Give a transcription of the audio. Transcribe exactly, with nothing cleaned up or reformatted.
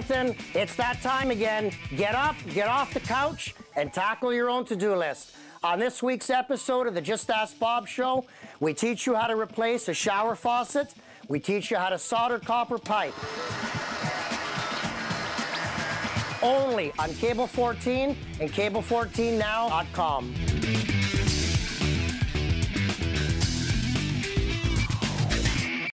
Hamilton, it's that time again. Get up, get off the couch, and tackle your own to-do list. On this week's episode of the Just Ask Bob Show, we teach you how to replace a shower faucet. We teach you how to solder copper pipe. Only on Cable fourteen and cable fourteen now dot com.